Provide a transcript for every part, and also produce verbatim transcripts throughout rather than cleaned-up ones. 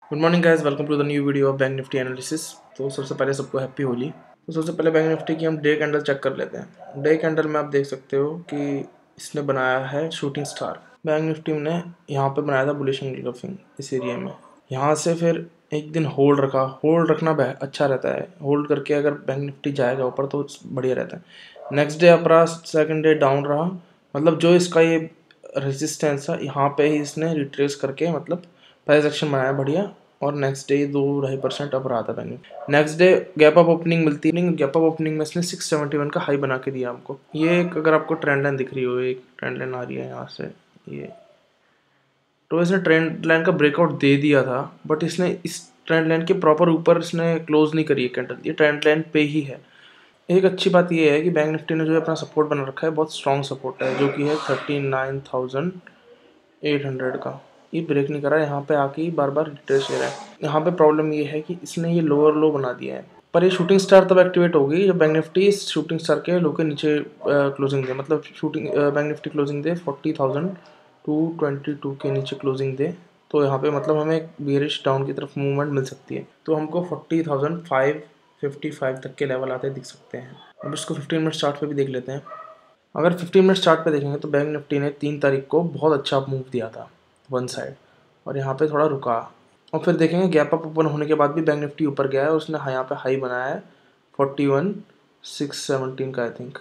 Good morning guys, welcome to the new video of bank nifty analysis. तो सबसे पहले सबको हैप्पी होली। तो सबसे पहले बैंक निफ्टी की हम डे कैंडल चेक कर लेते हैं। डे कैंडल में आप देख सकते हो कि इसने बनाया है शूटिंग स्टार। बैंक निफ्टी ने यहाँ पे बनाया था बुलिश एंगल्फिंग इस एरिया में। यहाँ से फिर एक दिन होल्ड रखा। होल्ड रखना अच्छा रहता है। होल्ड करके अगर बैंक निफ्टी जाएगा ऊपर तो बढ़िया रहता है। नेक्स्ट डे अप रहा, सेकेंड डे डाउन रहा। मतलब जो इसका ये रेजिस्टेंस है यहाँ पे ही इसने रिट्रेस करके मतलब प्राइस एक्शन बनाया बढ़िया। और नेक्स्ट डे दो ढाई परसेंट अप रहा था bank. Next day gap up opening मिलती है। गैप अप ओपनिंग में इसने सिक्स सेवेंटी वन का हाई बना के दिया हमको। ये एक अगर आपको ट्रेंड लाइन दिख रही हो, एक ट्रेंड लाइन आ रही है यहाँ से, ये तो इसने ट्रेंड लाइन का ब्रेकआउट दे दिया था, बट इसने इस ट्रेंड लाइन के प्रॉपर ऊपर इसने क्लोज नहीं करी है कैंडल। ये ट्रेंड लाइन पे ही है। एक अच्छी बात ये है कि बैंक निफ्टी ने जो है अपना सपोर्ट बना रखा है, बहुत स्ट्रॉन्ग सपोर्ट है, जो कि है thirty nine thousand eight hundred का। ये ब्रेक नहीं कर रहा है, यहाँ पे आके ही बार बार रिट्रेस ले रहा है। यहाँ पे प्रॉब्लम ये है कि इसने ये लोअर लो बना दिया है, पर ये शूटिंग स्टार तब एक्टिवेट होगी जब बैंक निफ्टी इस शूटिंग स्टार के लो के नीचे क्लोजिंग दे। मतलब शूटिंग बैंक निफ्टी क्लोजिंग दे forty thousand two twenty two के नीचे क्लोजिंग दे, तो यहाँ पे मतलब हमें एक बेरिश डाउन की तरफ मूवमेंट मिल सकती है। तो हमको forty thousand five fifty five तक के लेवल आते दिख सकते हैं। अब इसको फिफ्टीन मिनट चार्ट पे भी देख लेते हैं। अगर फिफ्टीन मिनट चार्ट पे देखेंगे तो बैंक निफ्टी ने तीन तारीख को बहुत अच्छा मूव दिया था वन साइड, और यहाँ पे थोड़ा रुका। और फिर देखेंगे गैप अप ओपन होने के बाद भी बैंक निफ्टी ऊपर गया है। उसने यहाँ पे हाई बनाया है फोर्टी वन सिक्स सेवनटीन का आई थिंक,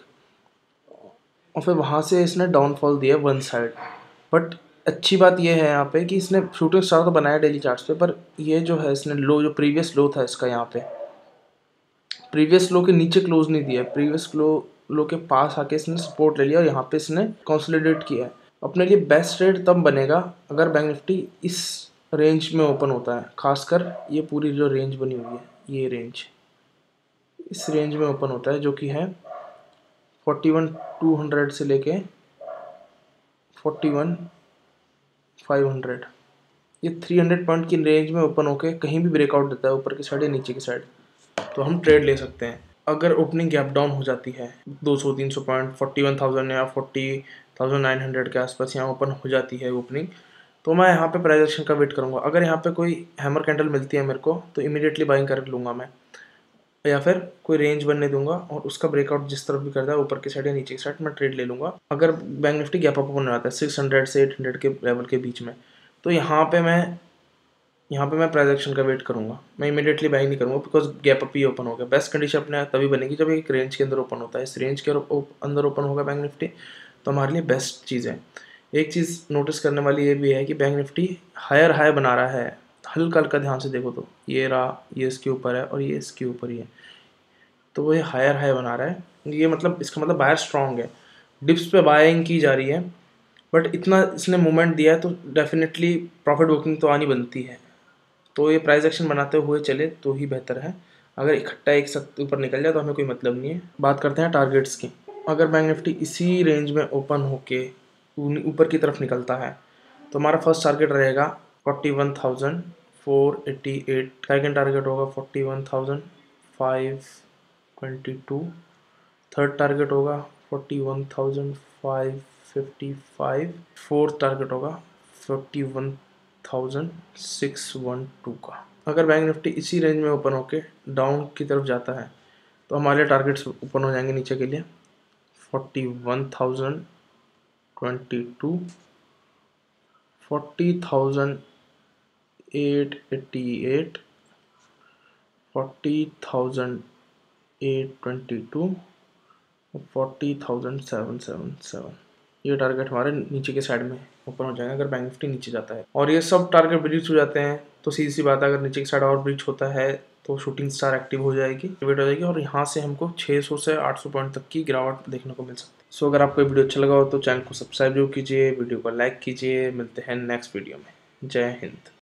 और फिर वहाँ से इसने डाउनफॉल दिया वन साइड। बट अच्छी बात यह है यहाँ पे कि इसने शूटिंग स्टार तो बनाया डेली चार्ट्स पे, पर ये जो है इसने लो, जो प्रीवियस लो था इसका, यहाँ पे प्रीवियस लो के नीचे क्लोज नहीं दिया है। प्रीवियस लो लो के पास आके इसने सपोर्ट ले लिया और यहाँ पे इसने कंसोलिडेट किया है। अपने लिए बेस्ट ट्रेड तब बनेगा अगर बैंक निफ्टी इस रेंज में ओपन होता है। खासकर ये पूरी जो रेंज बनी हुई है, ये रेंज, इस रेंज में ओपन होता है, जो कि है फोर्टी वन टू हंड्रेड से लेके फोर्टी वन फाइव हंड्रेड। ये थ्री हंड्रेड पॉइंट की रेंज में ओपन होके कहीं भी ब्रेकआउट देता है, ऊपर की साइड या नीचे की साइड, तो हम ट्रेड ले सकते हैं। अगर ओपनिंग गैप डाउन हो जाती है दो सौ तीन सौ पॉइंट, फोर्टी वन थाउजेंड या फोर्टी थाउजेंड नाइन हंड्रेड के आसपास यहाँ ओपन हो जाती है ओपनिंग, तो मैं यहाँ पे प्राइस एक्शन का वेट करूँगा। अगर यहाँ पे कोई हैमर कैंडल मिलती है मेरे को तो इमीडिएटली बाइंग कर लूँगा मैं, या फिर कोई रेंज बनने दूंगा और उसका ब्रेकआउट जिस तरफ भी करता है, ऊपर की साइड या नीचे की साइड, मैं ट्रेड ले लूँगा। अगर bank nifty gap up open आता है सिक्स हंड्रेड से एट हंड्रेड के लेवल के बीच में, तो यहाँ पे मैं यहाँ पे मैं प्राइस एक्शन का वेट करूँगा। मैं इमीडिएटली बाई नहीं करूँगा, बिकॉज गैप अप ही ओपन हो गया। बेस्ट कंडीशन अपने तभी बनेगी जब एक रेंज के अंदर ओपन होता है। इस रेंज के अंदर ओपन होगा बैंक निफ्टी, तो हमारे लिए बेस्ट चीज़ है। एक चीज़ नोटिस करने वाली ये भी है कि बैंक निफ्टी हायर हाई बना रहा है। हल्का हल्का ध्यान से देखो तो ये रहा, ये इसके ऊपर है और ये इसके ऊपर ही है, तो वो ये हायर हाई बना रहा है। ये मतलब इसका मतलब बायर स्ट्रॉन्ग है, डिप्स पे बाइंग की जा रही है, बट इतना इसने मूवमेंट दिया है तो डेफिनेटली प्रॉफिट बुकिंग तो आनी बनती है। तो ये प्राइस एक्शन बनाते हुए चले तो ही बेहतर है। अगर इकट्ठा एक साथ ऊपर निकल जाए तो हमें कोई मतलब नहीं है। बात करते हैं टारगेट्स की। अगर बैंक निफ्टी इसी रेंज में ओपन होके ऊपर की तरफ निकलता है तो हमारा फर्स्ट टारगेट रहेगा forty one thousand four eighty eight. Second target होगा forty one thousand five twenty two. Third target होगा forty one thousand five fifty five. Fourth target होगा forty one thousand six one two का। अगर bank nifty इसी range में open होके down की तरफ जाता है तो हमारे टारगेट्स ओपन हो जाएंगे नीचे के लिए forty one thousand twenty two, forty thousand eight eighty eight, forty thousand eight twenty two, forty thousand seven seven seven. ये टारगेट हमारे नीचे के साइड में ओपन हो जाएगा अगर बैंक निफ्टी नीचे जाता है। और ये सब टारगेट ब्रीच हो जाते हैं तो सीधी सी बात है, अगर नीचे की साइड और ब्रीच होता है तो शूटिंग स्टार एक्टिव हो जाएगी, एक्टिवेट हो जाएगी, और यहाँ से हमको छह सौ से आठ सौ पॉइंट तक की गिरावट देखने को मिल सकती है। सो अगर आपको वीडियो अच्छा लगा हो तो चैनल को सब्सक्राइब जरूर कीजिए, वीडियो को लाइक कीजिए। मिलते हैं नेक्स्ट वीडियो में। जय हिंद।